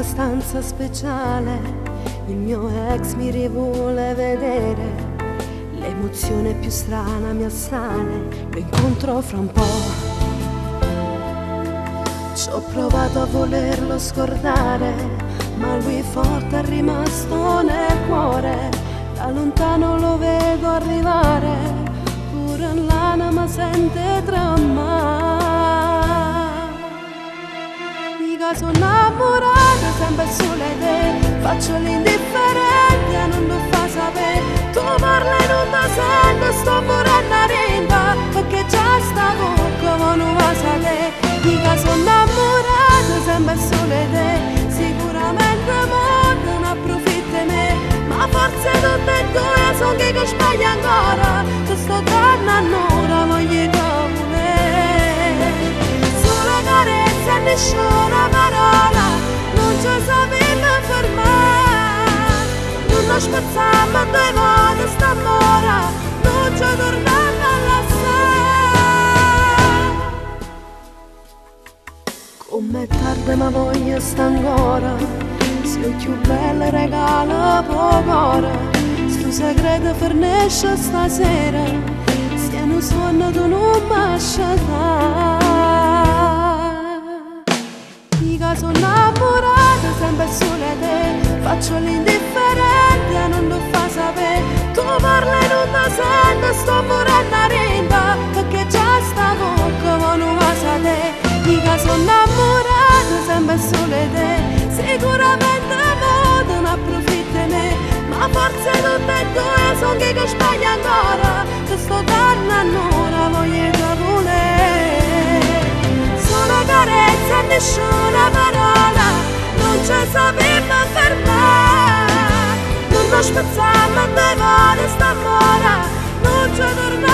stanza speciale, il mio ex mi vuole vedere, l'emozione più strana mi assale, lo incontro fra un po'. Ci ho provato a volerlo scordare, ma lui forte è rimasto nel cuore, da lontano lo vedo arrivare, pure l'anima sente tremare. Mica sono innamorata, sempre sole te, faccio l'indifferente, non lo fa sapere, tu parli e non ti sento, sto morendo a rinda, perché già stavo come non va sapere. Mica sono innamorata, sempre sole te, sicuramente molto non approfitta me, ma forse tutte e due sono che sbaglio ancora, che sto tornando ora, voglio volere. Solo carezza e nessuna parola, non ci sappiamo fermare, non spezziamo due volte st'amore, non ci torniamo a lasciare. Com'è tardi ma voglio sta ancora, sei più bella regala poco, sto segreto fornisce stasera, stiano sonno tu non mi mica sono innamorata, sempre sole te, faccio l'indifferente, non lo fa sapere, tu parli e non ti sento, sto morendo a rinda, perché già stavo come non va sapere. Mica sono innamorata, sempre sole te, sicuramente molto non approfitta me, ma forse tutte e due sono che sbaglio ancora, che sto tornando ora, voglio volere. Solo carezza e nessuna parola, non ci sappiamo fermare, non spezziamo due volte st'amore, non ci torniamo.